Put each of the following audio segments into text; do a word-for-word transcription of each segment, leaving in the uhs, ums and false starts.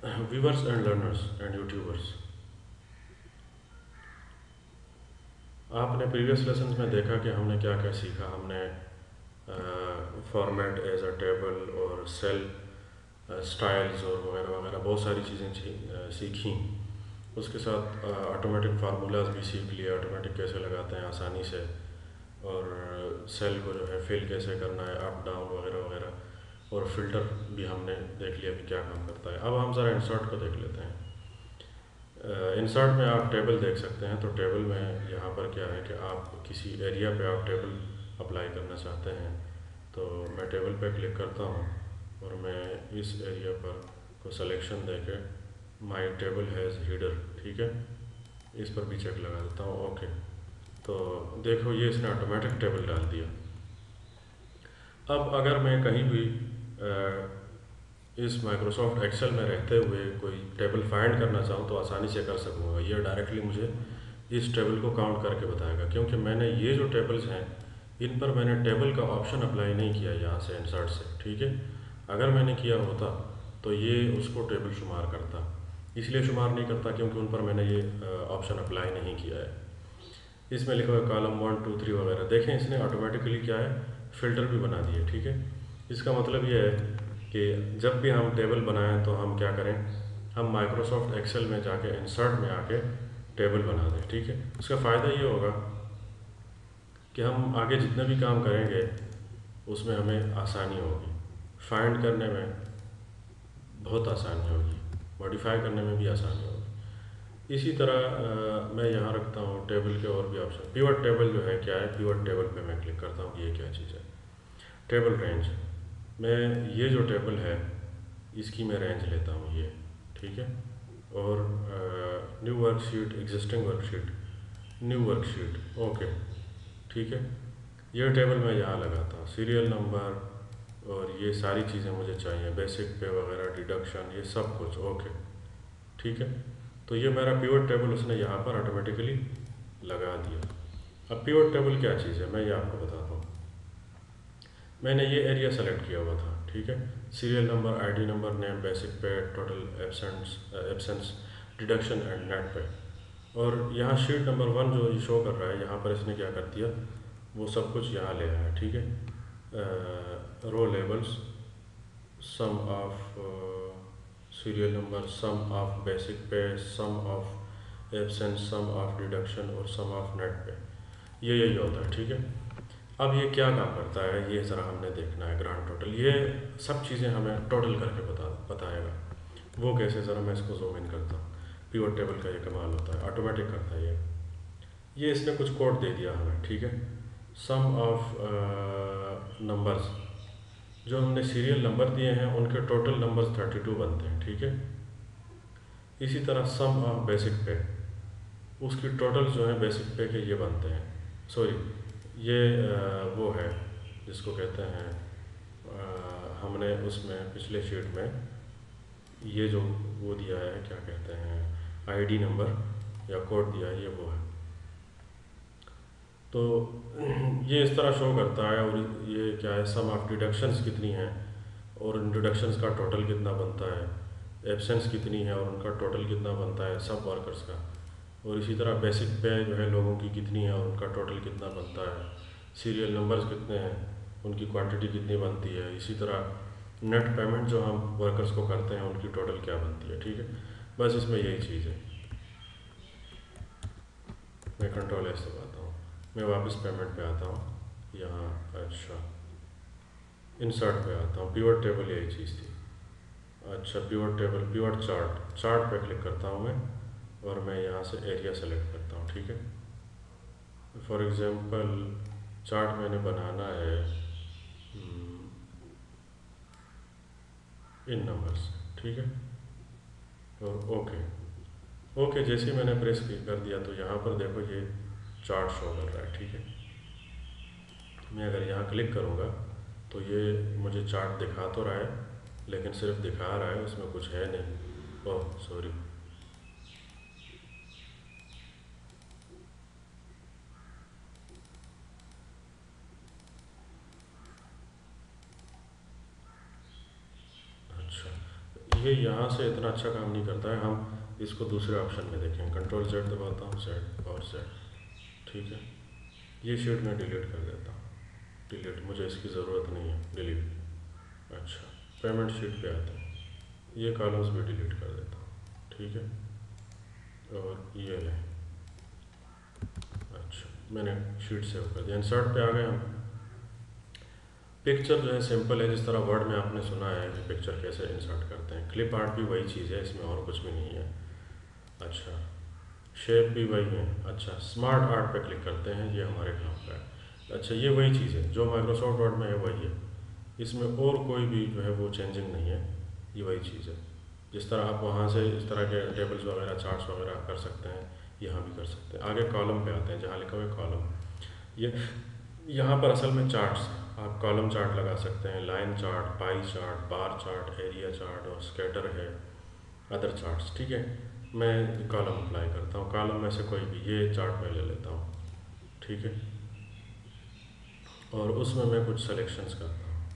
Viewers and learners and YouTubers, आपने previous lesson में देखा कि हमने क्या क्या सीखा। हमने फॉर्मेट एज अ टेबल और सेल स्टाइल्स और वगैरह वगैरह बहुत सारी चीज़ें सीखी। उसके साथ ऑटोमेटिक फार्मूलाज भी सीख लिए, ऑटोमेटिक कैसे लगाते हैं आसानी से, और सेल को जो है फिल कैसे करना है, अप डाउन वगैरह वगैरह, और फिल्टर भी हमने देख लिया कि क्या काम करता है। अब हम ज़रा इंसर्ट को देख लेते हैं। इंसर्ट में आप टेबल देख सकते हैं। तो टेबल में यहाँ पर क्या है कि आप किसी एरिया पे आप टेबल अप्लाई करना चाहते हैं, तो मैं टेबल पे क्लिक करता हूँ और मैं इस एरिया पर को सिलेक्शन देके माय टेबल हैज़ हीडर, ठीक है, इस पर भी चेक लगा देता हूँ। ओके, तो देखो ये इसने ऑटोमेटिक टेबल डाल दिया। अब अगर मैं कहीं भी इस माइक्रोसॉफ्ट एक्सेल में रहते हुए कोई टेबल फाइंड करना चाहूँ तो आसानी से कर सकूँगा। ये डायरेक्टली मुझे इस टेबल को काउंट करके बताएगा, क्योंकि मैंने ये जो टेबल्स हैं इन पर मैंने टेबल का ऑप्शन अप्लाई नहीं किया यहाँ से इंसर्ट से, ठीक है। अगर मैंने किया होता तो ये उसको टेबल शुमार करता, इसलिए शुमार नहीं करता क्योंकि उन पर मैंने ये ऑप्शन अप्लाई नहीं किया है। इसमें लिखा हुआ कॉलम वन टू थ्री वगैरह, देखें इसने ऑटोमेटिकली क्या है फिल्टर भी बना दिए, ठीक है। इसका मतलब ये है कि जब भी हम टेबल बनाएं तो हम क्या करें, हम माइक्रोसॉफ्ट एक्सेल में जाके इंसर्ट में आके टेबल बना दें, ठीक है। इसका फ़ायदा ये होगा कि हम आगे जितने भी काम करेंगे उसमें हमें आसानी होगी, फाइंड करने में बहुत आसानी होगी, मॉडिफाई करने में भी आसानी होगी। इसी तरह आ, मैं यहाँ रखता हूँ टेबल के और भी ऑप्शन। पिवट टेबल जो है क्या है, पिवट टेबल पे मैं क्लिक करता हूँ कि ये क्या चीज़ है। टेबल रेंज में ये जो टेबल है इसकी मैं रेंज लेता हूँ ये, ठीक है। और new worksheet, existing worksheet, new worksheet, okay, ठीक है। ये टेबल मैं यहाँ लगाता हूँ, सीरियल नंबर और ये सारी चीज़ें मुझे चाहिए, बेसिक पे वगैरह, डिडक्शन, ये सब कुछ, ओके, ठीक है। तो ये मेरा पिवट टेबल उसने यहाँ पर ऑटोमेटिकली लगा दिया। अब पिवट टेबल क्या चीज़ है मैं ये आपको बताता हूँ। मैंने ये एरिया सेलेक्ट किया हुआ था, ठीक है, serial number, ID number, name, basic pay, total absents absence, deduction and net pay. और यहाँ शीट नंबर वन जो ये शो कर रहा है यहाँ पर इसने क्या कर दिया, वो सब कुछ यहाँ ले आया, ठीक है। Row labels, sum of serial number, sum of basic pay, sum of absence, sum of deduction और सम ऑफ नेट पे, ये यही होता है, ठीक है। अब ये क्या काम करता है ये ज़रा हमने देखना है। ग्रांड टोटल, ये सब चीज़ें हमें टोटल करके बता बताएगा। वो कैसे, ज़रा मैं इसको जूम इन करता हूँ। पिवट टेबल का ये कमाल होता है, ऑटोमेटिक करता है ये ये इसने कुछ कोड दे दिया हमें, ठीक है। सम ऑफ नंबर्स, जो हमने सीरियल नंबर दिए हैं उनके टोटल नंबर्स थर्टी टू बनते हैं, ठीक है। इसी तरह सम ऑफ बेसिक पे, उसकी टोटल जो है बेसिक पे के ये बनते हैं, सॉरी ये आ, वो है जिसको कहते हैं आ, हमने उसमें पिछले शीट में ये जो वो दिया है क्या कहते हैं, आईडी नंबर या कोड दिया है, ये वो है। तो ये इस तरह शो करता है। और ये क्या है, सम ऑफ डिडक्शंस कितनी हैं और इन डिडक्शंस का टोटल कितना बनता है, एब्सेंस कितनी है और उनका टोटल कितना बनता है सब वर्कर्स का। और इसी तरह बेसिक पे जो है लोगों की कितनी है और उनका टोटल कितना बनता है, सीरियल नंबर्स कितने हैं, उनकी क्वांटिटी कितनी बनती है। इसी तरह नेट पेमेंट जो हम वर्कर्स को करते हैं उनकी टोटल क्या बनती है, ठीक है। बस इसमें यही चीज़ है। मैं कंट्रोल एस दबाता हूँ, मैं वापस पेमेंट पे आता हूँ यहाँ, अच्छा इंसर्ट पे आता हूँ। पिवट टेबल यही चीज़ थी, अच्छा pivot table, pivot chart, chart पे क्लिक करता हूँ मैं और मैं यहाँ से एरिया सेलेक्ट करता हूँ, ठीक है। फॉर एग्ज़ाम्पल चार्ट मैंने बनाना है हम्म, इन नंबर्स, ठीक है। और ओके, ओके जैसे ही मैंने प्रेस कर दिया तो यहाँ पर देखो ये चार्ट शो कर रहा है, ठीक है। मैं अगर यहाँ क्लिक करूँगा तो ये मुझे चार्ट दिखा तो रहा है, लेकिन सिर्फ दिखा रहा है, उसमें कुछ है नहीं। ओह सॉरी, अच्छा ये यहाँ से इतना अच्छा काम नहीं करता है। हम इसको दूसरे ऑप्शन में देखें, कंट्रोल जेड दबाता हूँ, जेड और जेड, ठीक है। ये शीट मैं डिलीट कर देता हूँ, डिलीट, मुझे इसकी ज़रूरत नहीं है, डिलीट। अच्छा, पेमेंट शीट पे आता हूँ, ये कॉलम्स भी डिलीट कर देता हूँ, ठीक है। और ये लें, अच्छा मैंने शीट सेव कर दिया। इंसर्ट पे आ गए हम। पिक्चर जो है सिंपल है, जिस तरह वर्ड में आपने सुना है कि पिक्चर कैसे इंसर्ट करते हैं। क्लिप आर्ट भी वही चीज़ है, इसमें और कुछ भी नहीं है। अच्छा, शेप भी वही है। अच्छा, स्मार्ट आर्ट पे क्लिक करते हैं, ये हमारे काम का है। अच्छा, ये वही चीज़ है जो माइक्रोसॉफ्ट वर्ड में है, वही है, इसमें और कोई भी जो है वो चेंजिंग नहीं है, ये वही चीज़ है। जिस तरह आप वहाँ से इस तरह के टेबल्स वगैरह, चार्ट्स वगैरह कर सकते हैं, यहाँ भी कर सकते हैं। आगे कॉलम पे आते हैं, जहाँ लिखा हुआ है कॉलम, ये यहाँ पर असल में चार्ट्स, आप कॉलम चार्ट लगा सकते हैं, line chart, pie chart, bar chart, area chart और स्कैटर है, अदर चार्ट्स, ठीक है। मैं कॉलम अप्लाई करता हूँ, कॉलम में से कोई भी, ये चार्ट मैं ले लेता हूँ, ठीक है। और उसमें मैं कुछ सेलेक्शंस करता हूँ,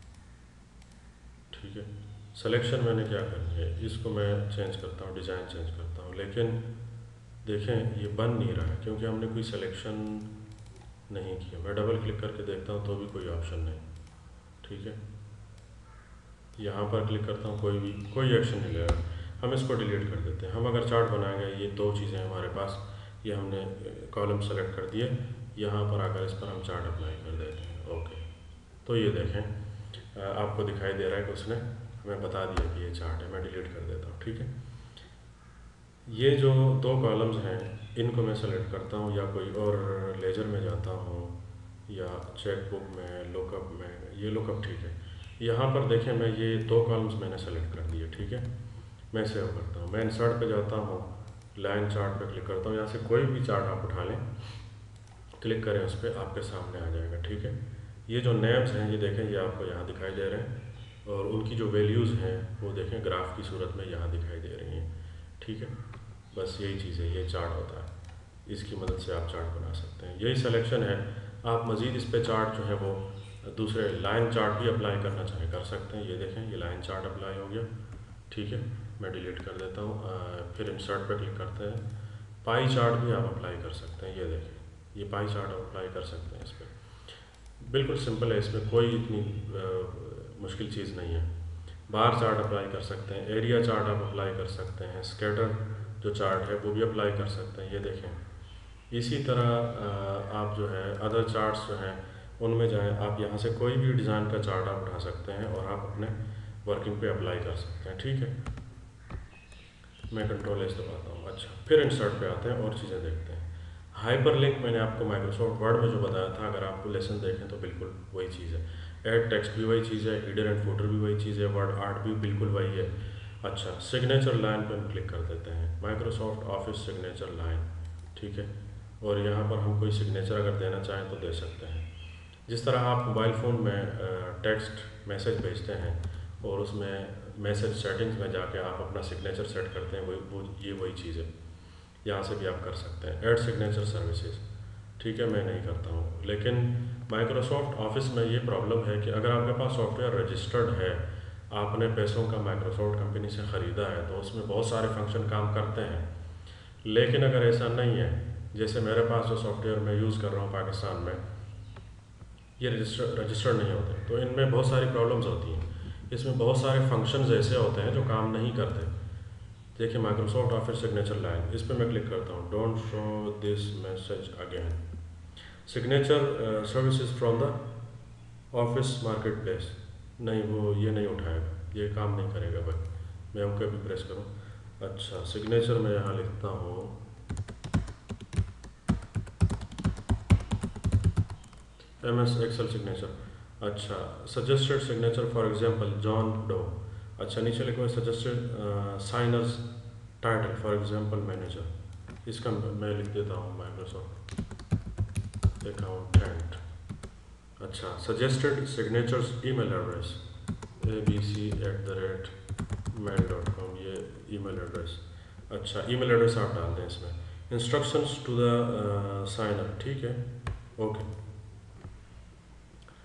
ठीक है। सिलेक्शन मैंने क्या करनी है, इसको मैं चेंज करता हूँ, डिज़ाइन चेंज करता हूँ, लेकिन देखें ये बन नहीं रहा है क्योंकि हमने कोई सिलेक्शन नहीं किया। मैं डबल क्लिक करके देखता हूँ तो भी कोई ऑप्शन नहीं, ठीक है। यहाँ पर क्लिक करता हूँ, कोई भी कोई एक्शन नहीं ले रहा। हम इसको डिलीट कर देते हैं। हम अगर चार्ट बनाएंगे, ये दो चीज़ें हमारे पास, ये हमने कॉलम सेलेक्ट कर दिए, यहाँ पर आकर इस पर हम चार्ट अप्लाई कर देते हैं, ओके। तो ये देखें, आपको दिखाई दे रहा है कि उसने हमें बता दिया कि ये चार्ट है। मैं डिलीट कर देता हूँ, ठीक है। ये जो दो कॉलम्स हैं, इनको मैं सेलेक्ट करता हूँ, या कोई और लेजर में जाता हूँ, या चेकबुक में, लुकअप में, ये लुकअप, ठीक है। यहाँ पर देखें, मैं ये दो कॉलम्स मैंने सेलेक्ट कर दिए, ठीक है। मैं सेव करता हूँ, मैं इंसर्ट पे जाता हूँ, लाइन चार्ट पे क्लिक करता हूँ, यहाँ से कोई भी चार्ट आप उठा लें, क्लिक करें उस पर, आपके सामने आ जाएगा, ठीक है। ये जो नेम्स हैं, ये देखें, ये आपको यहाँ दिखाई दे रहे हैं, और उनकी जो वैल्यूज़ हैं वो देखें ग्राफ की सूरत में यहाँ दिखाई दे रही हैं, ठीक है। बस यही चीज़ है, ये चार्ट होता है, इसकी मदद से आप चार्ट बना सकते हैं। यही सिलेक्शन है। आप मज़ीद इस पे चार्ट जो है वो दूसरे लाइन चार्ट भी अप्लाई करना चाहें, कर सकते हैं। ये देखें, ये लाइन चार्ट अप्लाई हो गया, ठीक है। मैं डिलीट कर देता हूँ, फिर इंसर्ट पे क्लिक करते हैं। पाई चार्ट भी आप अप्लाई कर सकते हैं, ये देखें, ये पाई चार्ट आप अप्लाई कर सकते हैं इस पर। बिल्कुल सिंपल है, इसमें कोई इतनी आ, मुश्किल चीज़ नहीं है। बार चार्ट अप्लाई कर सकते हैं, एरिया चार्ट आप अप्लाई कर सकते हैं, स्कैटर जो चार्ट है वो भी अप्लाई कर सकते हैं, ये देखें। इसी तरह आप जो है अदर चार्ट्स जो हैं उनमें जाएं, आप यहाँ से कोई भी डिज़ाइन का चार्ट आप उठा सकते हैं और आप अपने वर्किंग पे अप्लाई कर सकते हैं, ठीक है। मैं कंट्रोल एस दबाता हूँ। अच्छा, फिर इंसर्ट पे आते हैं और चीज़ें देखते हैं। हाइपरलिंक मैंने आपको माइक्रोसॉफ्ट वर्ड में जो बताया था, अगर आप लेसन देखें तो बिल्कुल वही चीज़ है। ऐड टेक्स्ट भी वही चीज़ है, हीडर एंड फुटर भी वही चीज़ है, वर्ड आर्ट भी बिल्कुल वही है। अच्छा, सिग्नेचर लाइन पर हम क्लिक कर देते हैं, माइक्रोसॉफ्ट ऑफिस सिग्नेचर लाइन, ठीक है। और यहाँ पर हम कोई सिग्नेचर अगर देना चाहें तो दे सकते हैं। जिस तरह आप मोबाइल फ़ोन में टेक्स्ट मैसेज भेजते हैं और उसमें मैसेज सेटिंग्स में जाके आप अपना सिग्नेचर सेट करते हैं, वही वो ये वही चीज़ है। यहाँ से भी आप कर सकते हैं। ऐड सिग्नेचर सर्विसेज, ठीक है, मैं नहीं करता हूँ। लेकिन माइक्रोसॉफ्ट ऑफिस में ये प्रॉब्लम है कि अगर आपके पास सॉफ्टवेयर रजिस्टर्ड है, आपने पैसों का माइक्रोसॉफ्ट कंपनी से ख़रीदा है, तो उसमें बहुत सारे फंक्शन काम करते हैं। लेकिन अगर ऐसा नहीं है, जैसे मेरे पास जो सॉफ्टवेयर मैं यूज़ कर रहा हूँ पाकिस्तान में, ये रजिस्टर रजिस्टर्ड नहीं होते, तो इनमें बहुत सारी प्रॉब्लम्स होती हैं। इसमें बहुत सारे फंक्शंस ऐसे होते हैं जो काम नहीं करते। देखिए, माइक्रोसॉफ्ट ऑफिस सिग्नेचर लाइन, इस पर मैं क्लिक करता हूँ, don't show this message again, signature services from the office marketplace. नहीं, वो ये नहीं उठाएगा, ये काम नहीं करेगा भाई। मैं ओके भी प्रेस करूँ। अच्छा, सिग्नेचर में यहाँ लिखता हूँ एम एस एक्सेल सिग्नेचर। अच्छा, suggested signature for example John Doe. अच्छा, नीचे लिखा हुआ suggested signers title for example manager. इसका मैं लिख देता हूँ माइक्रोसॉफ्ट अकाउंटेंट। अच्छा, suggested signatures email address A B C at the rate mail dot com, ये ईमेल एड्रेस। अच्छा, ईमेल एड्रेस आप डाल दें इसमें। इंस्ट्रक्शंस टू द साइनर, ठीक है, ओके।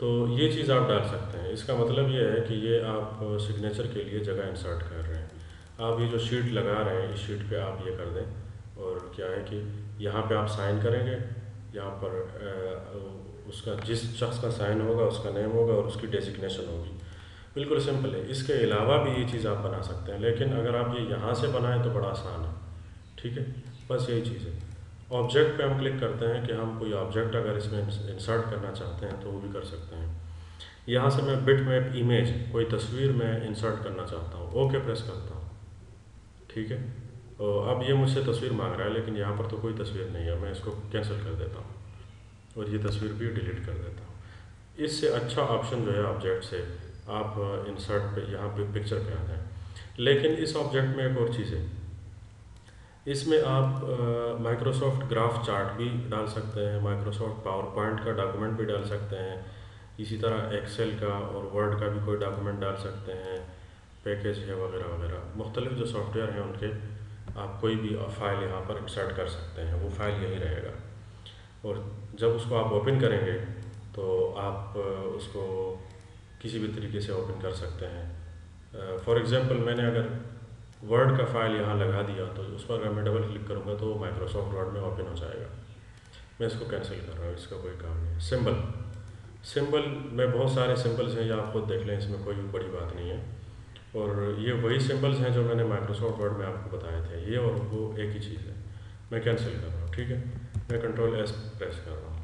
तो ये चीज़ आप डाल सकते हैं। इसका मतलब ये है कि ये आप सिग्नेचर के लिए जगह इंसर्ट कर रहे हैं। आप ये जो शीट लगा रहे हैं, इस शीट पे आप ये कर दें और क्या है कि यहाँ पे आप साइन करेंगे, यहाँ पर अ, उसका जिस शख्स का साइन होगा उसका नेम होगा और उसकी डेजिग्नेशन होगी। बिल्कुल सिंपल है। इसके अलावा भी ये चीज़ आप बना सकते हैं, लेकिन अगर आप ये यहाँ से बनाएं तो बड़ा आसान है। ठीक है, बस यही चीज़ है। ऑब्जेक्ट पे हम क्लिक करते हैं कि हम कोई ऑब्जेक्ट अगर इसमें इंसर्ट करना चाहते हैं तो वो भी कर सकते हैं। यहाँ से मैं बिट मैप इमेज, कोई तस्वीर मैं इंसर्ट करना चाहता हूँ, ओके प्रेस करता हूँ। ठीक है, और अब ये मुझसे तस्वीर मांग रहा है, लेकिन यहाँ पर तो कोई तस्वीर नहीं है, मैं इसको कैंसिल कर देता हूँ और ये तस्वीर भी डिलीट कर देता हूँ। इससे अच्छा ऑप्शन जो है ऑब्जेक्ट से आप इंसर्ट पे यहाँ पे पिक्चर पे आ जाएं। लेकिन इस ऑब्जेक्ट में एक और चीज़ है, इसमें आप माइक्रोसॉफ्ट ग्राफ चार्ट भी डाल सकते हैं, माइक्रोसॉफ्ट पावर पॉइंट का डॉक्यूमेंट भी डाल सकते हैं, इसी तरह एक्सेल का और वर्ड का भी कोई डॉक्यूमेंट डाल सकते हैं, पैकेज है वगैरह वगैरह। मुख्तलिफ जो सॉफ्टवेयर हैं उनके आप कोई भी फाइल यहाँ पर इंसर्ट कर सकते हैं, वो फाइल यही रहेगा। और जब उसको आप ओपन करेंगे तो आप उसको किसी भी तरीके से ओपन कर सकते हैं। फॉर एग्ज़ाम्पल मैंने अगर वर्ड का फाइल यहाँ लगा दिया तो उस पर अगर मैं डबल क्लिक करूँगा तो माइक्रोसॉफ्ट वर्ड में ओपन हो जाएगा। मैं इसको कैंसिल कर रहा हूँ, इसका कोई काम नहीं है। सिंबल, सिंबल में बहुत सारे सिंबल्स हैं, ये आप खुद देख लें, इसमें कोई बड़ी बात नहीं है। और ये वही सिंबल्स हैं जो मैंने माइक्रोसॉफ्ट वर्ड में आपको बताए थे, ये और वो एक ही चीज़ है। मैं कैंसिल कर रहा हूँ। ठीक है, मैं कंट्रोल एस प्रेस कर रहा हूँ।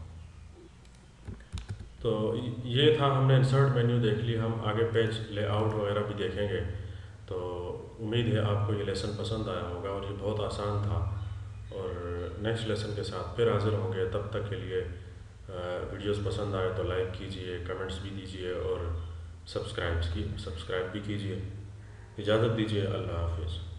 तो ये था, हमने इंसर्ट मेन्यू देख ली, हम आगे पेज लेआउट वगैरह भी देखेंगे। तो उम्मीद है आपको ये लेसन पसंद आया होगा और ये बहुत आसान था। और नेक्स्ट लेसन के साथ फिर हाजिर होंगे, तब तक के लिए वीडियोस पसंद आए तो लाइक कीजिए, कमेंट्स भी दीजिए और सब्सक्राइब की सब्सक्राइब भी कीजिए। इजाज़त दीजिए, अल्लाह हाफिज़।